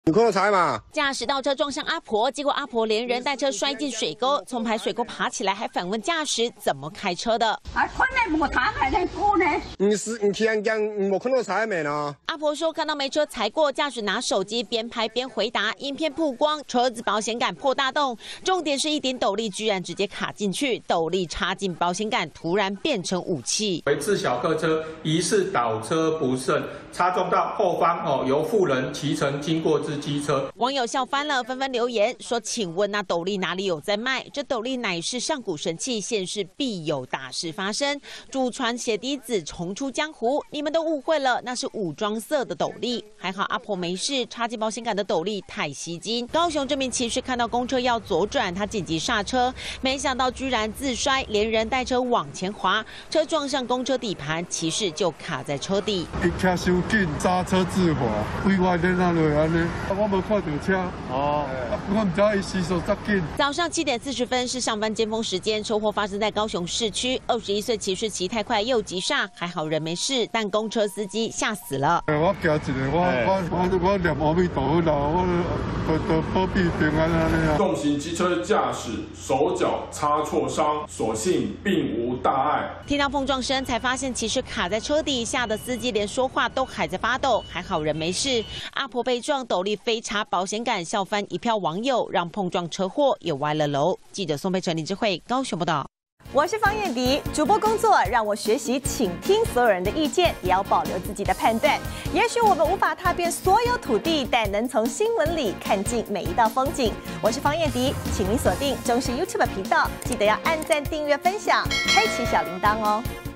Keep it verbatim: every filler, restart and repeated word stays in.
你看到才嘛？ 驾驶倒车撞上阿婆，结果阿婆连人带车摔进水沟，从排水沟爬起来，还反问驾驶怎么开车的。 啊，看你无查还在过呢？ 你是你听讲，我看到才没呢？ 阿婆说看到没车才过，驾驶拿手机边拍边回答。影片曝光，车子保险杆破大洞，重点是一顶斗笠居然直接卡进去，斗笠插进保险杆，突然变成武器。 为自小客车疑似倒车不慎，擦撞到后方哦，由妇人骑乘经过之机车。 网友笑翻了，纷纷留言说：“请问那斗笠哪里有在卖？这斗笠乃是上古神器，现世必有大事发生。祖传血滴子重出江湖，你们都误会了，那是武装色的斗笠。还好阿婆没事，插进保险杆的斗笠太吸睛。高雄这名骑士看到公车要左转，他紧急刹车，没想到居然自摔，连人带车往前滑，车撞上公车底盘，骑士就卡在车底。 伊骑伤紧，刹车自滑，意外在那落安尼，我无看到车。哦，我唔知伊时速咋紧。 早上七点四十分是上班尖峰时间，车祸发生在高雄市区。二十一岁骑士骑太快又急刹，还好人没事，但公车司机吓死了。 我惊一个，我我我我念阿弥陀佛啦，我都都保庇平安啊！ 重型机车驾驶手脚擦挫伤，所幸并无大碍。 听到碰撞声，才发现骑士卡在车底，吓得司机连说话都还在发抖，还好人没事。阿婆被撞，斗笠飞插保险杆，笑翻一票网友，让碰撞车祸也歪了楼。记者宋佩纯、林智慧高雄报道。 我是方燕迪，主播工作让我学习倾听所有人的意见，也要保留自己的判断。也许我们无法踏遍所有土地，但能从新闻里看尽每一道风景。我是方燕迪，请您锁定中视 YouTube 频道，记得要按赞、订阅、分享，开启小铃铛哦。